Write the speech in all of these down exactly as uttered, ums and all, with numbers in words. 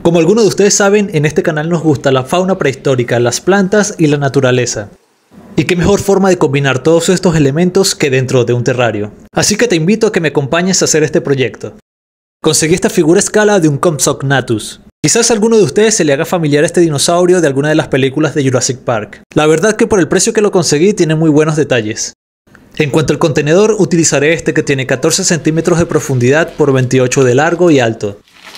Como algunos de ustedes saben, en este canal nos gusta la fauna prehistórica, las plantas y la naturaleza. Y qué mejor forma de combinar todos estos elementos que dentro de un terrario. Así que te invito a que me acompañes a hacer este proyecto. Conseguí esta figura a escala de un Compsognathus. Quizás a alguno de ustedes se le haga familiar este dinosaurio de alguna de las películas de Jurassic Park. La verdad que por el precio que lo conseguí tiene muy buenos detalles. En cuanto al contenedor, utilizaré este que tiene catorce centímetros de profundidad por veintiocho de largo y alto.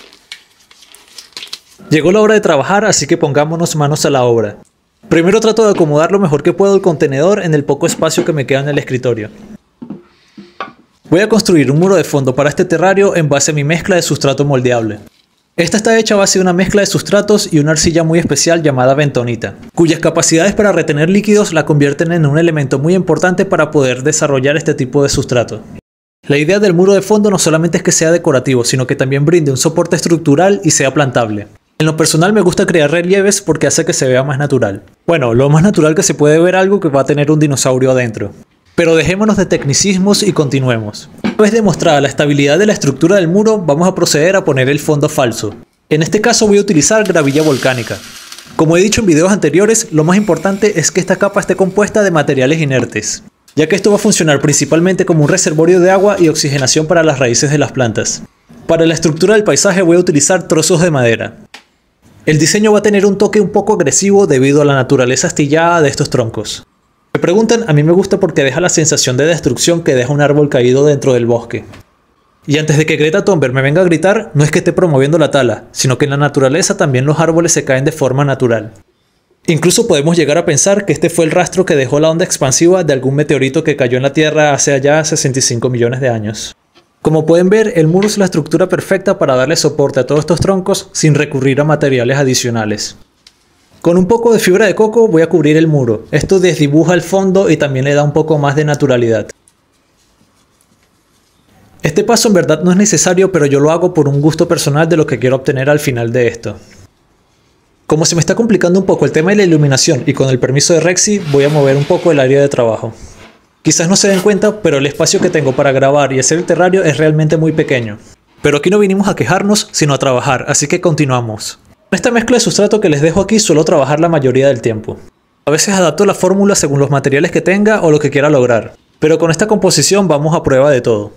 Llegó la hora de trabajar, así que pongámonos manos a la obra. Primero trato de acomodar lo mejor que puedo el contenedor en el poco espacio que me queda en el escritorio. Voy a construir un muro de fondo para este terrario en base a mi mezcla de sustrato moldeable. Esta está hecha a base de una mezcla de sustratos y una arcilla muy especial llamada bentonita, cuyas capacidades para retener líquidos la convierten en un elemento muy importante para poder desarrollar este tipo de sustrato. La idea del muro de fondo no solamente es que sea decorativo, sino que también brinde un soporte estructural y sea plantable. En lo personal me gusta crear relieves porque hace que se vea más natural. Bueno, lo más natural que se puede ver algo que va a tener un dinosaurio adentro. Pero dejémonos de tecnicismos y continuemos. Una vez demostrada la estabilidad de la estructura del muro, vamos a proceder a poner el fondo falso. En este caso voy a utilizar gravilla volcánica. Como he dicho en videos anteriores, lo más importante es que esta capa esté compuesta de materiales inertes, ya que esto va a funcionar principalmente como un reservorio de agua y oxigenación para las raíces de las plantas. Para la estructura del paisaje voy a utilizar trozos de madera. El diseño va a tener un toque un poco agresivo debido a la naturaleza astillada de estos troncos. Me preguntan, a mí me gusta porque deja la sensación de destrucción que deja un árbol caído dentro del bosque. Y antes de que Greta Thunberg me venga a gritar, no es que esté promoviendo la tala, sino que en la naturaleza también los árboles se caen de forma natural. Incluso podemos llegar a pensar que este fue el rastro que dejó la onda expansiva de algún meteorito que cayó en la Tierra hace allá sesenta y cinco millones de años. Como pueden ver, el muro es la estructura perfecta para darle soporte a todos estos troncos sin recurrir a materiales adicionales. Con un poco de fibra de coco voy a cubrir el muro. Esto desdibuja el fondo y también le da un poco más de naturalidad. Este paso en verdad no es necesario, pero yo lo hago por un gusto personal de lo que quiero obtener al final de esto. Como se me está complicando un poco el tema de la iluminación y con el permiso de Rexy, voy a mover un poco el área de trabajo. Quizás no se den cuenta, pero el espacio que tengo para grabar y hacer el terrario es realmente muy pequeño. Pero aquí no vinimos a quejarnos, sino a trabajar, así que continuamos. Con esta mezcla de sustrato que les dejo aquí suelo trabajar la mayoría del tiempo. A veces adapto la fórmula según los materiales que tenga o lo que quiera lograr, pero con esta composición vamos a prueba de todo.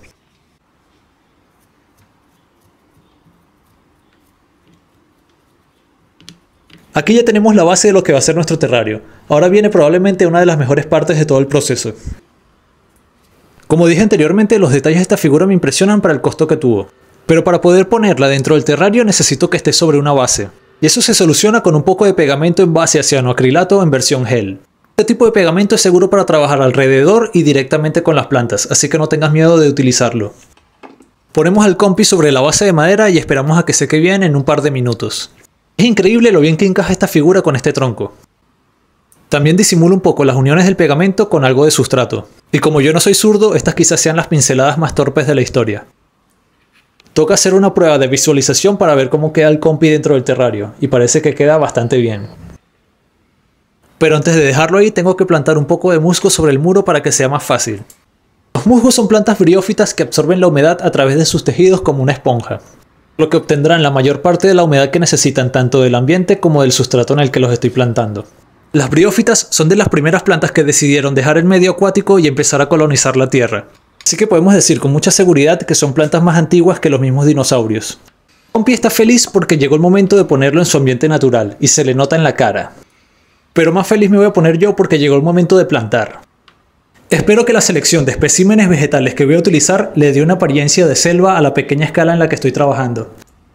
Aquí ya tenemos la base de lo que va a ser nuestro terrario. Ahora viene probablemente una de las mejores partes de todo el proceso. Como dije anteriormente, los detalles de esta figura me impresionan para el costo que tuvo. Pero para poder ponerla dentro del terrario necesito que esté sobre una base. Y eso se soluciona con un poco de pegamento en base a cianoacrilato en versión gel. Este tipo de pegamento es seguro para trabajar alrededor y directamente con las plantas, así que no tengas miedo de utilizarlo. Ponemos al compi sobre la base de madera y esperamos a que seque bien en un par de minutos. Es increíble lo bien que encaja esta figura con este tronco. También disimulo un poco las uniones del pegamento con algo de sustrato. Y como yo no soy zurdo, estas quizás sean las pinceladas más torpes de la historia. Toca hacer una prueba de visualización para ver cómo queda el compi dentro del terrario, y parece que queda bastante bien. Pero antes de dejarlo ahí, tengo que plantar un poco de musgo sobre el muro para que sea más fácil. Los musgos son plantas briófitas que absorben la humedad a través de sus tejidos como una esponja, lo que obtendrán la mayor parte de la humedad que necesitan tanto del ambiente como del sustrato en el que los estoy plantando. Las briófitas son de las primeras plantas que decidieron dejar el medio acuático y empezar a colonizar la tierra. Así que podemos decir con mucha seguridad que son plantas más antiguas que los mismos dinosaurios. Compi está feliz porque llegó el momento de ponerlo en su ambiente natural y se le nota en la cara. Pero más feliz me voy a poner yo porque llegó el momento de plantar. Espero que la selección de especímenes vegetales que voy a utilizar le dé una apariencia de selva a la pequeña escala en la que estoy trabajando.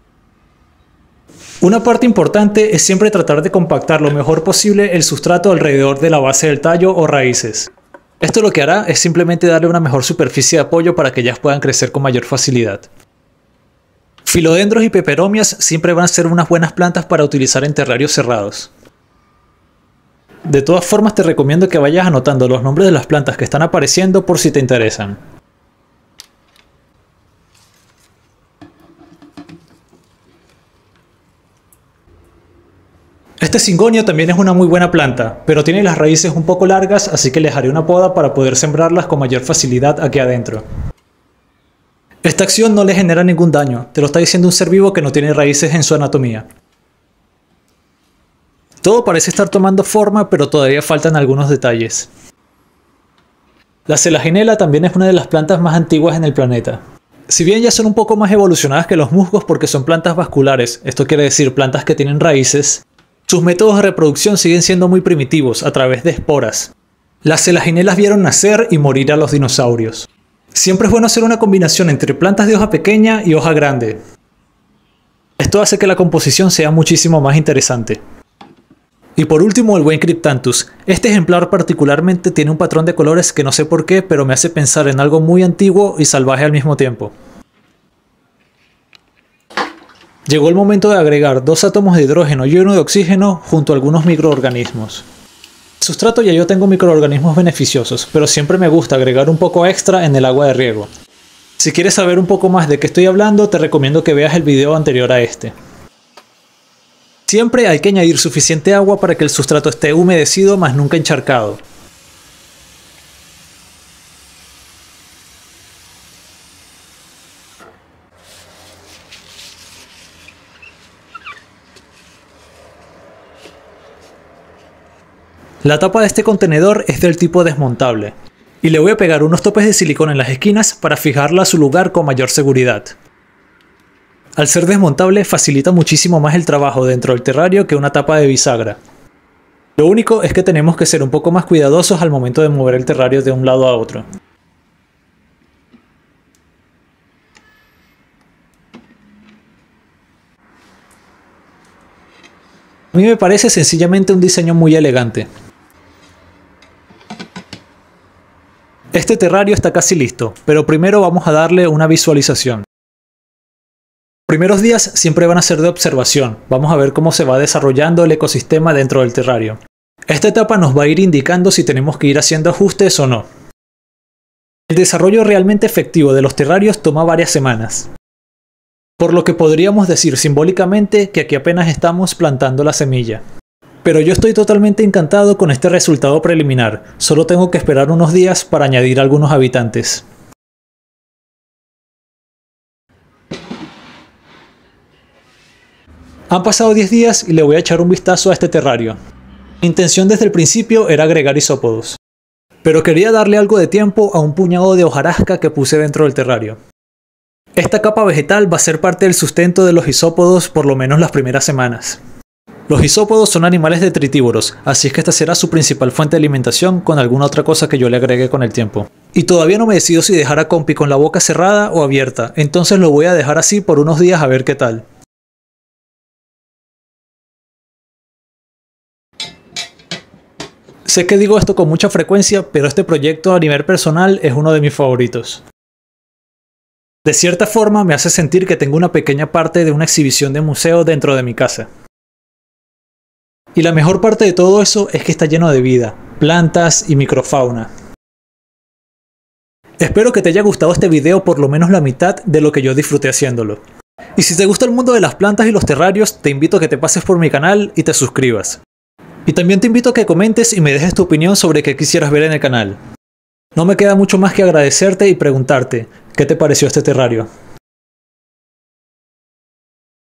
Una parte importante es siempre tratar de compactar lo mejor posible el sustrato alrededor de la base del tallo o raíces. Esto lo que hará es simplemente darle una mejor superficie de apoyo para que ellas puedan crecer con mayor facilidad. Filodendros y peperomias siempre van a ser unas buenas plantas para utilizar en terrarios cerrados. De todas formas te recomiendo que vayas anotando los nombres de las plantas que están apareciendo por si te interesan. Este cingonio también es una muy buena planta, pero tiene las raíces un poco largas, así que les haré una poda para poder sembrarlas con mayor facilidad aquí adentro. Esta acción no le genera ningún daño, te lo está diciendo un ser vivo que no tiene raíces en su anatomía. Todo parece estar tomando forma, pero todavía faltan algunos detalles. La Selaginella también es una de las plantas más antiguas en el planeta. Si bien ya son un poco más evolucionadas que los musgos porque son plantas vasculares, esto quiere decir plantas que tienen raíces, sus métodos de reproducción siguen siendo muy primitivos, a través de esporas. Las Selaginellas vieron nacer y morir a los dinosaurios. Siempre es bueno hacer una combinación entre plantas de hoja pequeña y hoja grande. Esto hace que la composición sea muchísimo más interesante. Y por último, el buen Cryptanthus. Este ejemplar particularmente tiene un patrón de colores que no sé por qué, pero me hace pensar en algo muy antiguo y salvaje al mismo tiempo. Llegó el momento de agregar dos átomos de hidrógeno y uno de oxígeno junto a algunos microorganismos. En sustrato ya yo tengo microorganismos beneficiosos, pero siempre me gusta agregar un poco extra en el agua de riego. Si quieres saber un poco más de qué estoy hablando, te recomiendo que veas el video anterior a este. Siempre hay que añadir suficiente agua para que el sustrato esté humedecido mas nunca encharcado. La tapa de este contenedor es del tipo desmontable, y le voy a pegar unos topes de silicona en las esquinas para fijarla a su lugar con mayor seguridad. Al ser desmontable facilita muchísimo más el trabajo dentro del terrario que una tapa de bisagra. Lo único es que tenemos que ser un poco más cuidadosos al momento de mover el terrario de un lado a otro. A mí me parece sencillamente un diseño muy elegante. Este terrario está casi listo, pero primero vamos a darle una visualización. Los primeros días siempre van a ser de observación, vamos a ver cómo se va desarrollando el ecosistema dentro del terrario. Esta etapa nos va a ir indicando si tenemos que ir haciendo ajustes o no. El desarrollo realmente efectivo de los terrarios toma varias semanas, por lo que podríamos decir simbólicamente que aquí apenas estamos plantando la semilla. Pero yo estoy totalmente encantado con este resultado preliminar, solo tengo que esperar unos días para añadir algunos habitantes. Han pasado diez días y le voy a echar un vistazo a este terrario. Mi intención desde el principio era agregar isópodos, pero quería darle algo de tiempo a un puñado de hojarasca que puse dentro del terrario. Esta capa vegetal va a ser parte del sustento de los isópodos por lo menos las primeras semanas. Los isópodos son animales detritívoros, así es que esta será su principal fuente de alimentación con alguna otra cosa que yo le agregue con el tiempo. Y todavía no me decido si dejar a Compi con la boca cerrada o abierta, entonces lo voy a dejar así por unos días a ver qué tal. Sé que digo esto con mucha frecuencia, pero este proyecto a nivel personal es uno de mis favoritos. De cierta forma me hace sentir que tengo una pequeña parte de una exhibición de museo dentro de mi casa. Y la mejor parte de todo eso es que está lleno de vida, plantas y microfauna. Espero que te haya gustado este video por lo menos la mitad de lo que yo disfruté haciéndolo. Y si te gusta el mundo de las plantas y los terrarios, te invito a que te pases por mi canal y te suscribas. Y también te invito a que comentes y me dejes tu opinión sobre qué quisieras ver en el canal. No me queda mucho más que agradecerte y preguntarte, ¿qué te pareció este terrario?